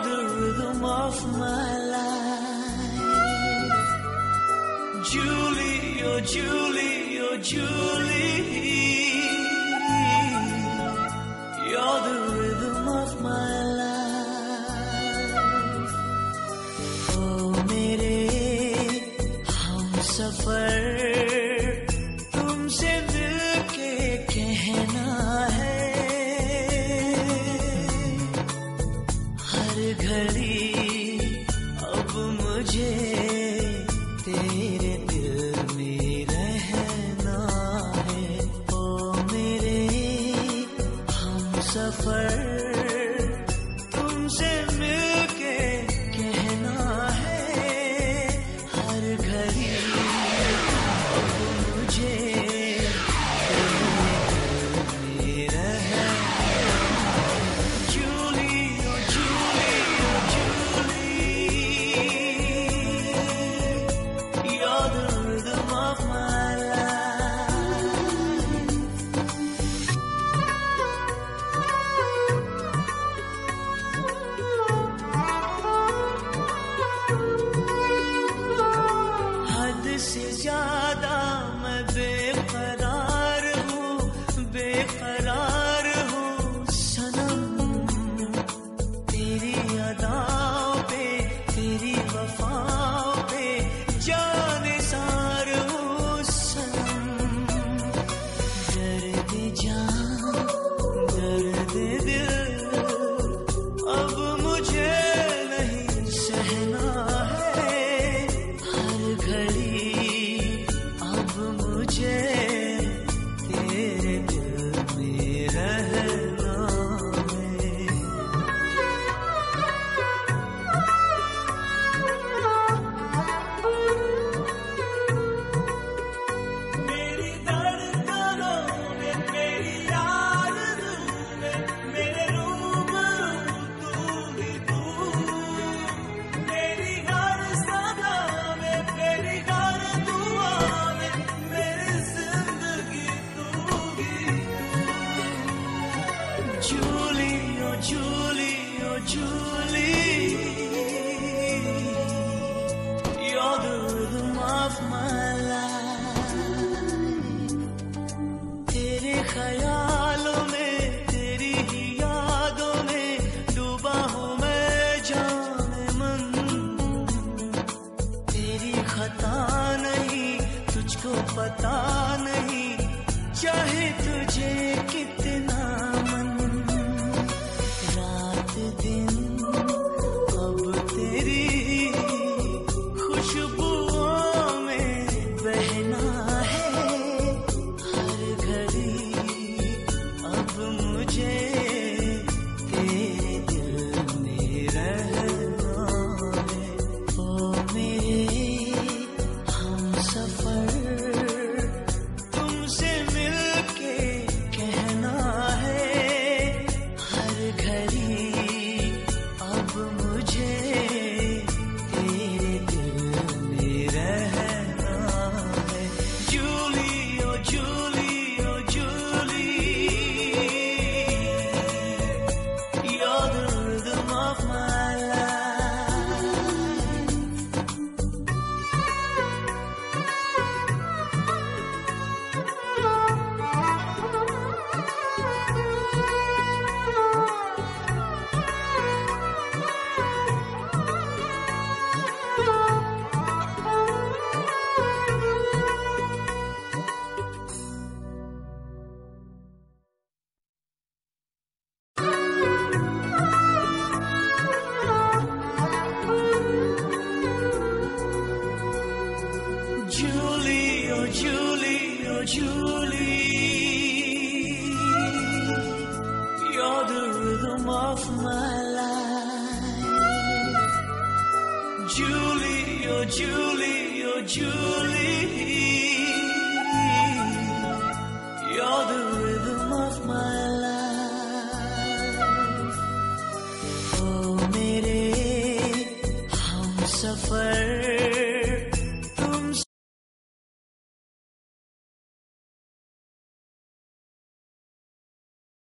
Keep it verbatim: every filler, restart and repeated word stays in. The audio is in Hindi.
the rhythm of my life. Julie, oh Julie, oh Julie, you're the rhythm of my life. Oh मेरे हमसफर, तुमसे मिलके कहना है, हर घड़ी अब मुझे तेरे दिल में रहना है। ओ मेरे हमसफर, तुमसे मिलके कहना है, हर घड़ी अब मुझे से ज्यादा मैं बेकरार हूँ, बेकरार हूँ सनम, तेरी अदाओं पे, तेरी वफाओं पे जाने सार हूँ सनम। दर्द जान, दर्द दिल अब मुझे नहीं सहना है, हर घड़ी मुझे तेरे दिल में रहना है। मेरी धड़कनों में, मेरी आरज़ू में, मेरे रूबरू तू ही तू, मेरी हर सदा में, मेरी हर दुआ में, Julie, oh Julie, oh Julie, you're the rhythm of my life. तेरे ख्यालों में, तेरी ही यादों में डूबा हूँ मैं जाने मन, तेरी खता नहीं, तुझको पता नहीं, चाहे तुझे कितना मन, रात दिन अब तेरी खुशबुओं में बहना है, हर घड़ी अब मुझे तेरे दिल में रहना है। ओ मेरे हमसफर, तुमसे मिलके कहना है, हर घड़ी अब मुझे तेरे दिल में रहना है। Julie, oh Julie, oh Julie, you're the rhythm of my life. Julie, oh Julie, oh Julie, you're the rhythm of my life. Julie, oh Julie, oh Julie, you're the rhythm of my life. Oh मेरे हमसफर,